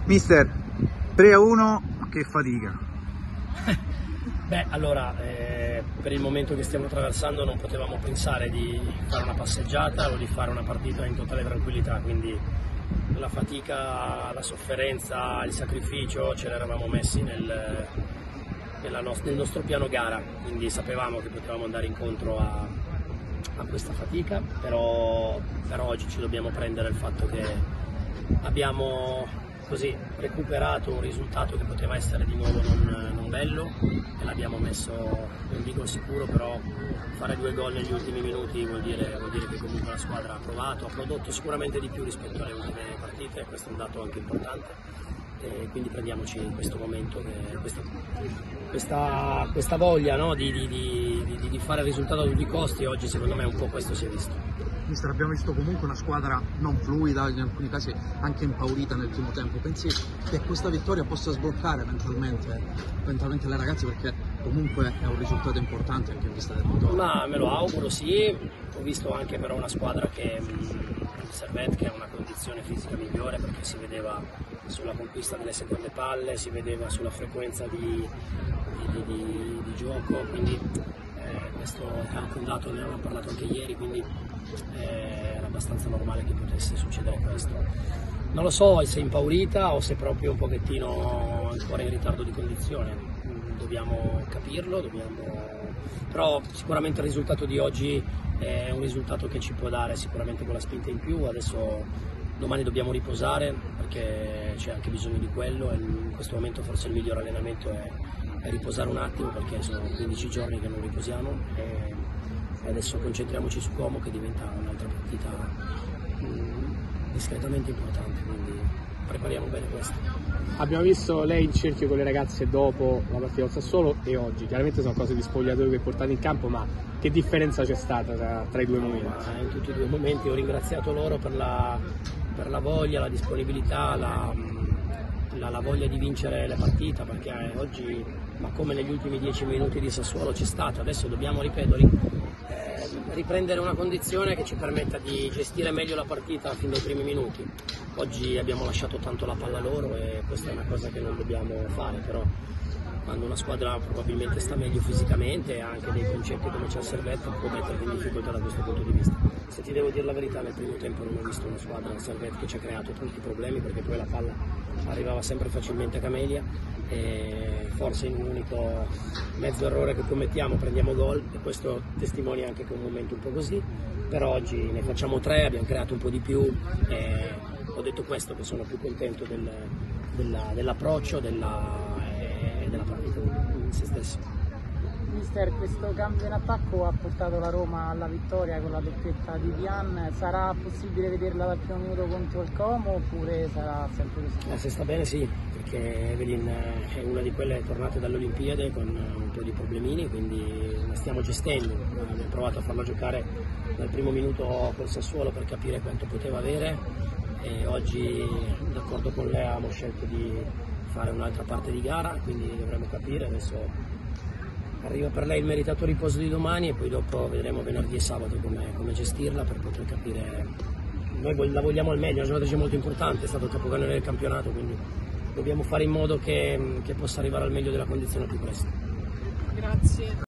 Mister, 3-1, che fatica. Beh, allora, per il momento che stiamo attraversando non potevamo pensare di fare una passeggiata o di fare una partita in totale tranquillità, quindi la fatica, la sofferenza, il sacrificio ce l'eravamo messi nel nostro piano gara, quindi sapevamo che potevamo andare incontro a questa fatica, però oggi ci dobbiamo prendere il fatto che abbiamo così recuperato un risultato che poteva essere di nuovo non bello e l'abbiamo messo, non dico al sicuro, però fare 2 gol negli ultimi minuti vuol dire che comunque la squadra ha provato, ha prodotto sicuramente di più rispetto alle ultime partite, questo è un dato anche importante. E quindi prendiamoci questo momento, questa voglia, no, di fare il risultato a tutti i costi. Oggi secondo me un po' questo si è visto. Mister, abbiamo visto comunque una squadra non fluida, in alcuni casi anche impaurita nel primo tempo. Pensi che questa vittoria possa sbloccare mentalmente le ragazze, perché comunque è un risultato importante anche in vista del mondo? Ma me lo auguro, sì. Ho visto anche però una squadra che Servette, che ha una condizione fisica migliore, perché si vedeva sulla conquista delle seconde palle, si vedeva sulla frequenza di gioco, quindi questo è anche un dato, ne abbiamo parlato anche ieri, quindi era abbastanza normale che potesse succedere questo. Non lo so se è impaurita o se è proprio un pochettino ancora in ritardo di condizione, dobbiamo capirlo, però sicuramente il risultato di oggi è un risultato che ci può dare sicuramente quella spinta in più. Adesso domani dobbiamo riposare perché c'è anche bisogno di quello e in questo momento forse il miglior allenamento è riposare un attimo, perché sono 15 giorni che non riposiamo e adesso concentriamoci su Como, che diventa un'altra partita discretamente importante, quindi prepariamo bene questo. Abbiamo visto lei in cerchio con le ragazze dopo la partita con Sassuolo e oggi, chiaramente sono cose di spogliatoio che portate in campo, ma che differenza c'è stata tra i due momenti? In tutti e 2 momenti ho ringraziato loro per la voglia, la disponibilità, la voglia di vincere la partita, perché oggi, ma come negli ultimi 10 minuti di Sassuolo, c'è stata. Adesso dobbiamo, ripeto, riprendere una condizione che ci permetta di gestire meglio la partita fin dai primi minuti. Oggi abbiamo lasciato tanto la palla a loro e questa è una cosa che non dobbiamo fare, però quando una squadra probabilmente sta meglio fisicamente e ha anche dei concetti come c'è il Servette, può metterti in difficoltà da questo punto di vista. Se ti devo dire la verità, nel primo tempo non ho visto una squadra, il Servette, che ci ha creato tanti problemi, perché poi la palla arrivava sempre facilmente a Camelia e forse in un unico mezzo errore che commettiamo prendiamo gol, e questo testimonia anche che è un momento un po' così. Per oggi ne facciamo 3, abbiamo creato un po' di più e ho detto questo, che sono più contento dell'approccio, della partita in se stesso. Mister, questo cambio in attacco ha portato la Roma alla vittoria con la doppietta di Vian. Sarà possibile vederla dal primo minuto contro il Como oppure sarà sempre così? Se sta bene sì, perché Evelyn è una di quelle tornate dalle Olimpiadi con un po' di problemini, quindi la stiamo gestendo. Abbiamo provato a farla giocare dal primo minuto col Sassuolo per capire quanto poteva avere e oggi, d'accordo con lei, abbiamo scelto di fare un'altra parte di gara, quindi dovremo capire. Adesso arriva per lei il meritato riposo di domani e poi dopo vedremo venerdì e sabato come gestirla, per poter capire. Noi la vogliamo al meglio, è una giocatrice molto importante, è stato il capocannoniere del campionato, quindi dobbiamo fare in modo che possa arrivare al meglio della condizione più presto. Grazie.